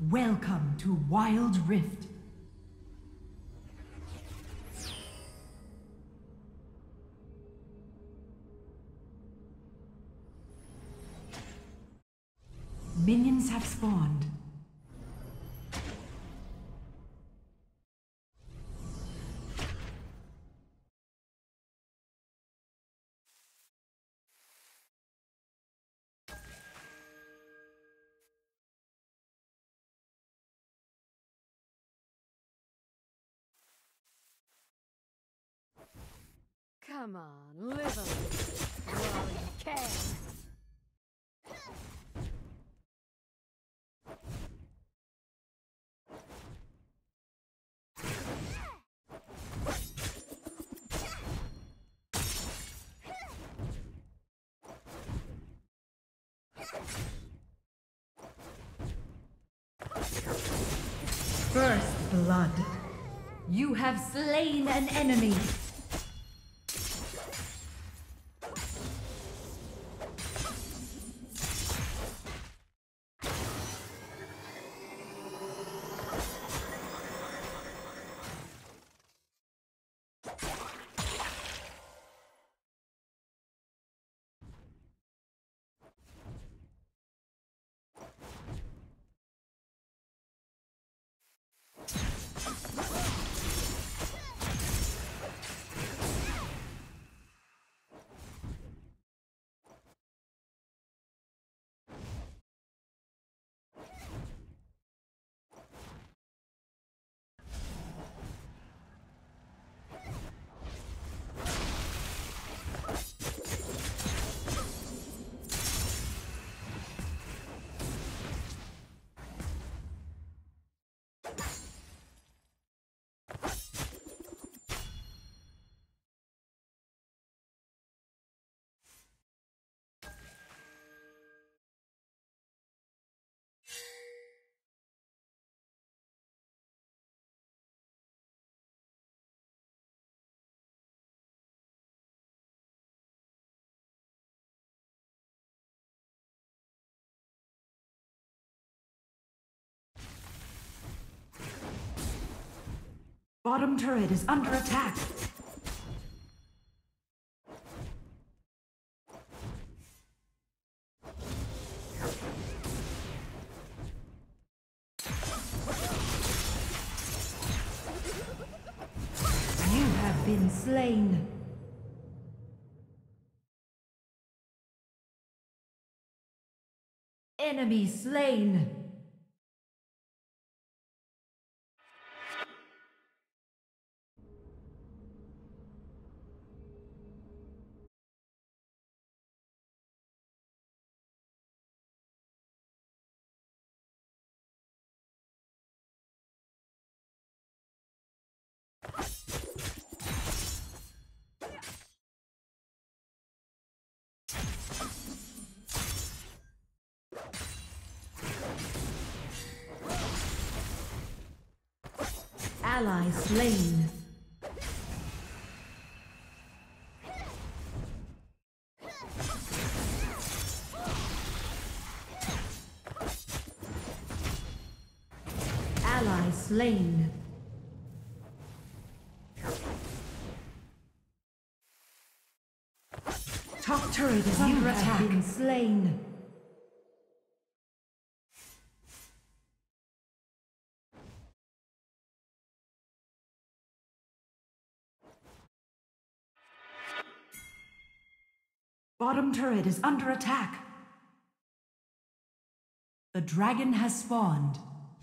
Welcome to Wild Rift. Minions have spawned. Come on, live a little while you can. First blood. You have slain an enemy. Bottom turret is under attack. You have been slain. Enemy slain. Ally slain. Ally slain. Top turret is under attack. Been slain. Bottom turret is under attack. The dragon has spawned.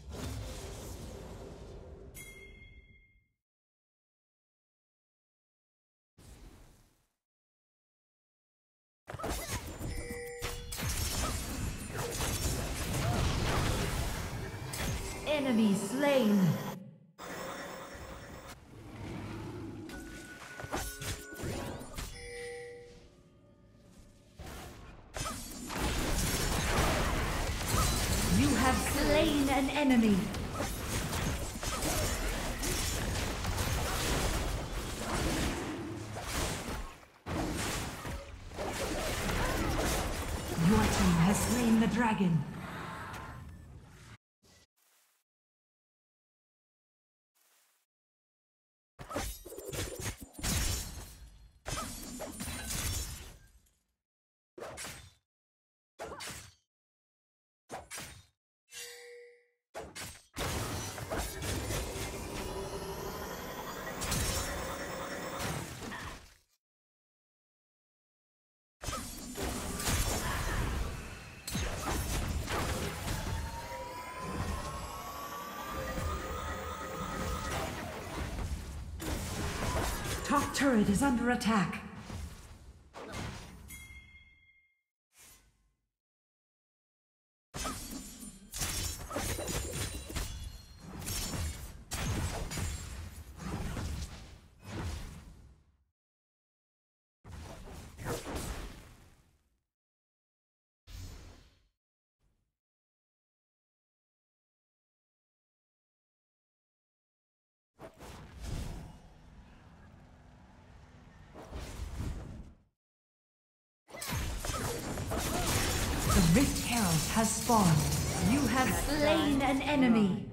Enemy slain. You have slain an enemy. Your team has slain the dragon. Top turret is under attack. The Rift Herald has spawned. You have slain an enemy.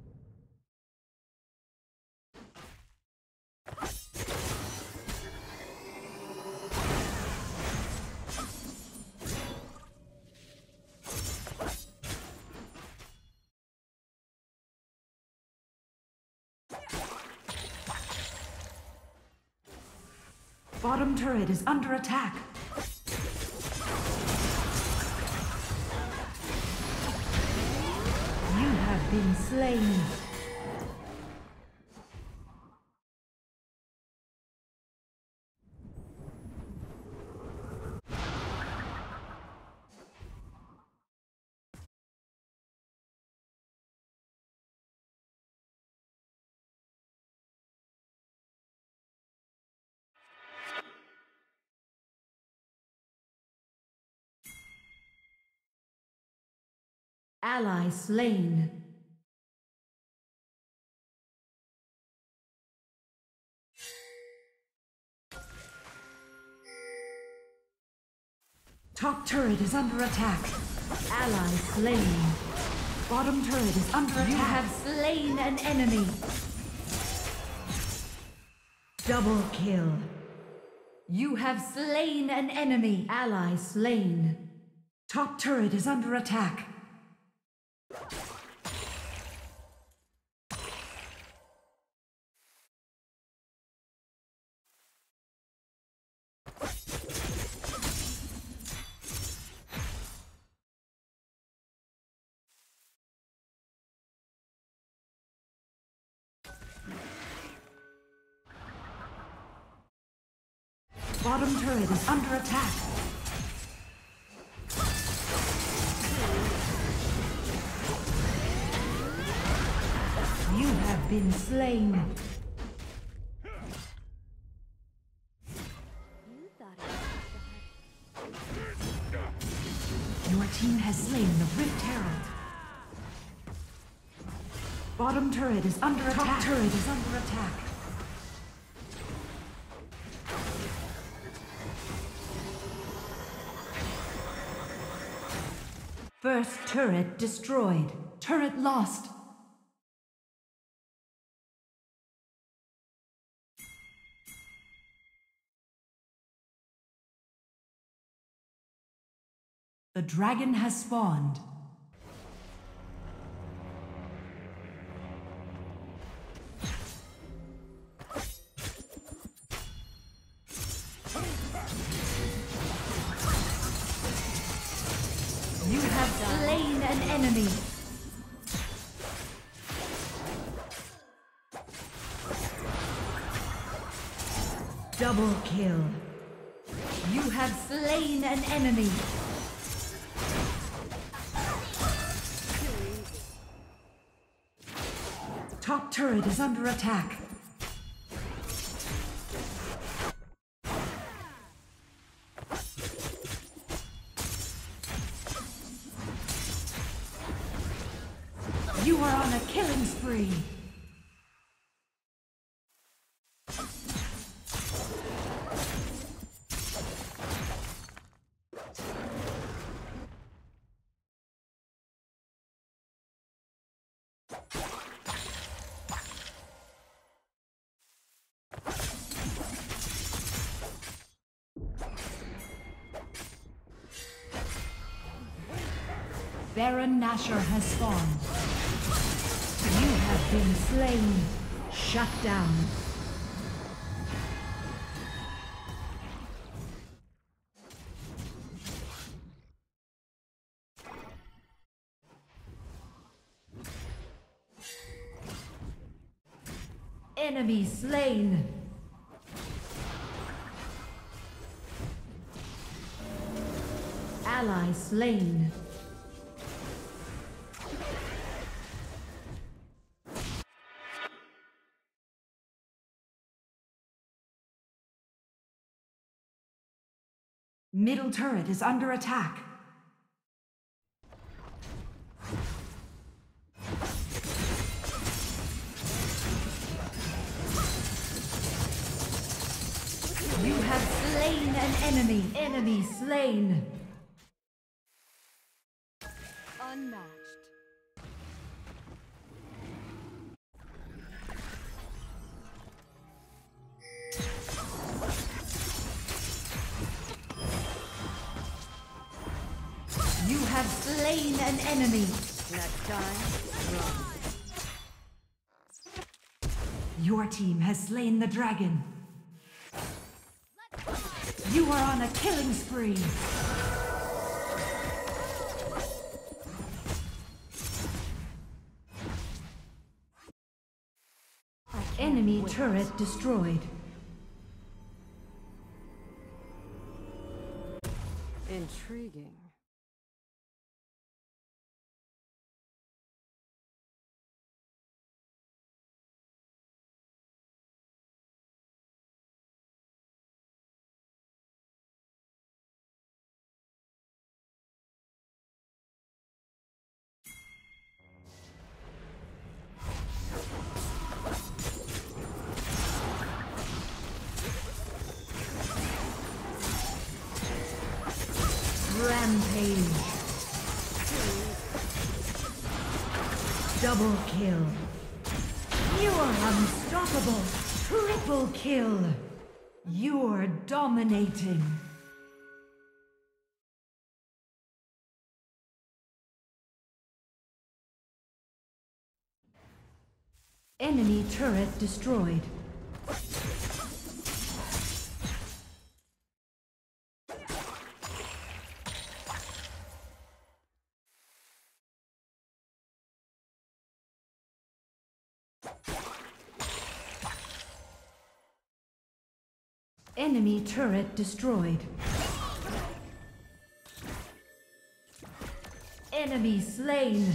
Bottom turret is under attack. You have been slain. Ally slain. Top turret is under attack. Ally slain. Bottom turret is under attack. You have slain an enemy. Double kill. You have slain an enemy. Ally slain. Top turret is under attack. Bottom turret is under attack. You have been slain. Your team has slain the Rift Herald. Bottom turret is under attack. Top turret is under attack. First turret destroyed. Turret lost. The dragon has spawned. You have slain an enemy. Double kill. You have slain an enemy. Top turret is under attack. You are on a killing spree. Baron Nashor has spawned. You have been slain. Shut down. Enemy slain. Ally slain. Middle turret is under attack. You have slain an enemy. Enemy slain. Unmatched. You have slain an enemy. Next time, run. Your team has slain the dragon. You are on a killing spree. Enemy turret destroyed. Intriguing. Rampage. Double kill. You are unstoppable. Triple kill. You're dominating. Enemy turret destroyed. Enemy turret destroyed. Enemy slain.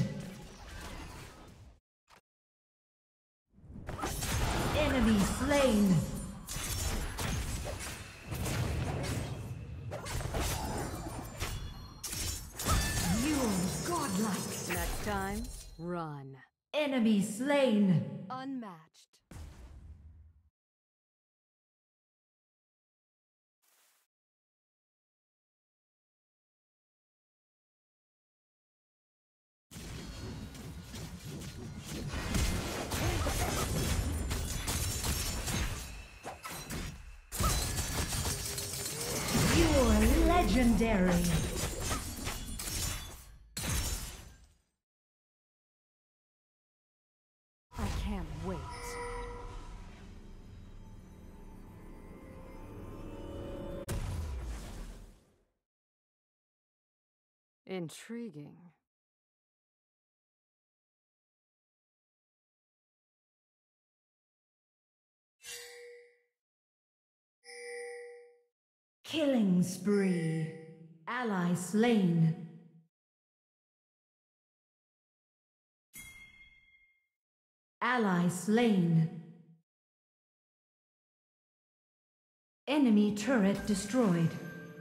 Enemy slain. You're godlike. Next time, run. Enemy slain. Unmatched. You're legendary. I can't wait. Intriguing. Killing spree. Ally slain. Ally slain. Enemy turret destroyed.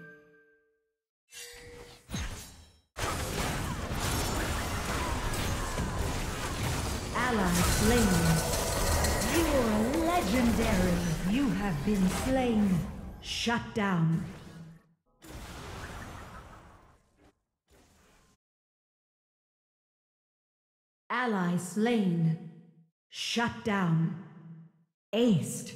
Ally slain. You're legendary. You have been slain. Shut down. Ally slain. Shut down. Aced.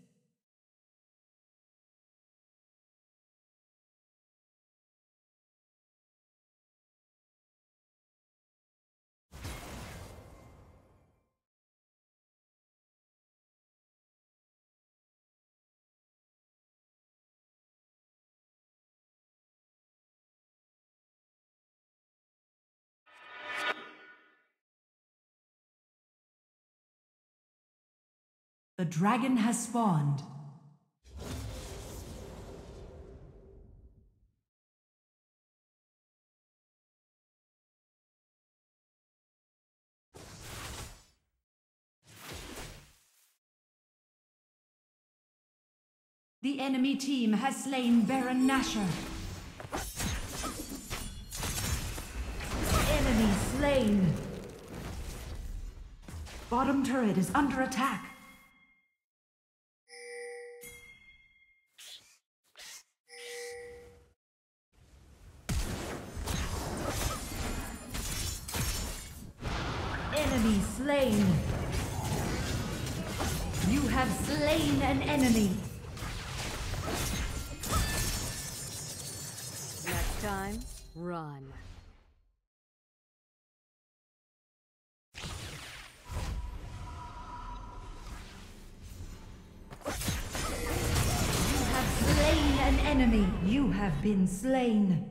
The dragon has spawned. The enemy team has slain Baron Nashor. Enemy slain. Bottom turret is under attack. Enemy slain. You have slain an enemy. Next time, run. You have slain an enemy. You have been slain.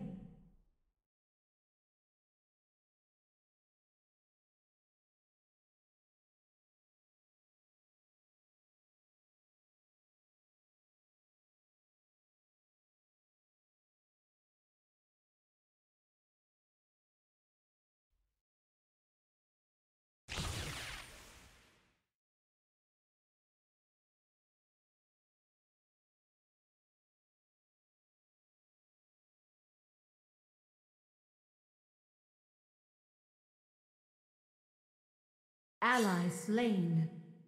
Ally slain.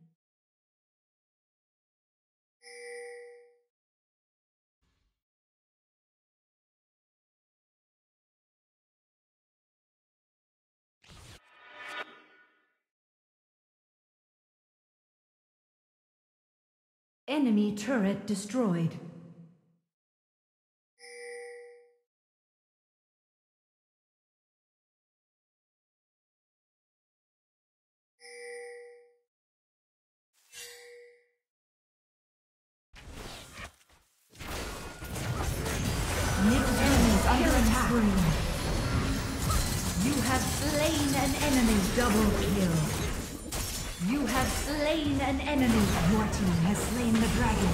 Enemy turret destroyed. You have slain an enemy. Double kill. You have slain an enemy. Your team has slain the dragon.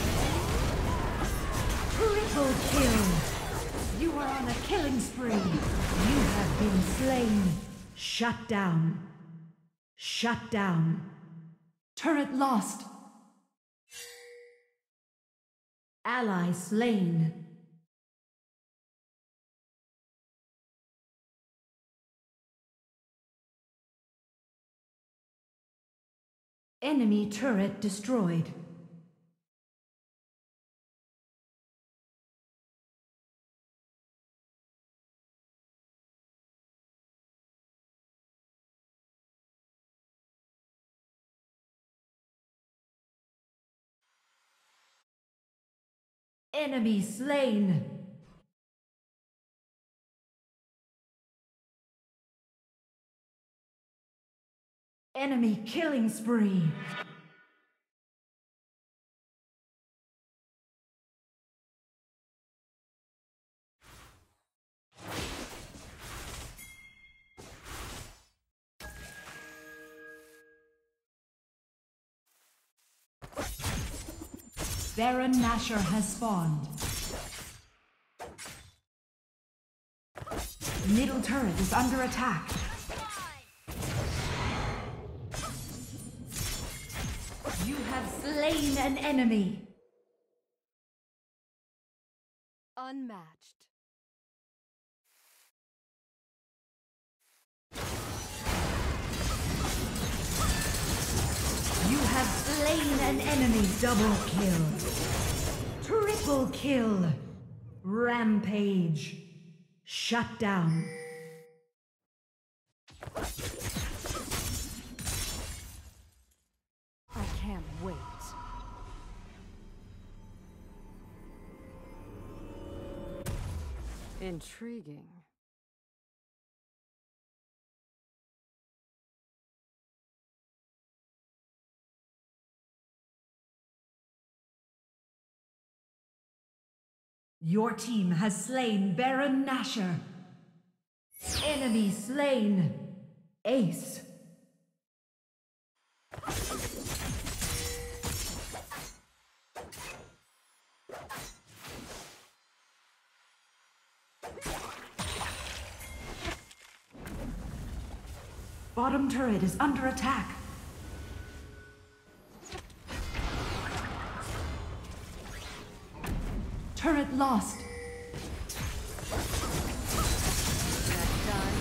Triple kill. You are on a killing spree. You have been slain. Shut down. Shut down. Turret lost. Ally slain. Enemy turret destroyed. Enemy slain. Enemy killing spree. Baron Nashor has spawned. Middle turret is under attack. You have slain an enemy. Unmatched. You have slain an enemy. Double kill. Triple kill. Rampage. Shut down. I can't wait. Intriguing. Your team has slain Baron Nashor. Enemy slain. Ace. Bottom turret is under attack. Turret lost. That time.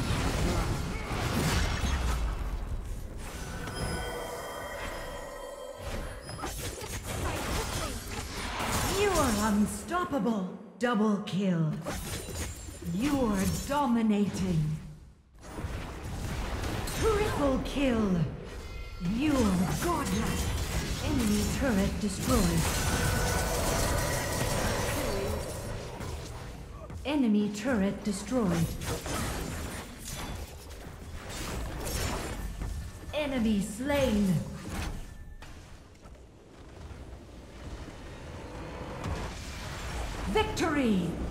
You are unstoppable. Double kill. You are dominating. Triple kill. You are godlike. Enemy turret destroyed. Enemy turret destroyed. Enemy slain. Victory!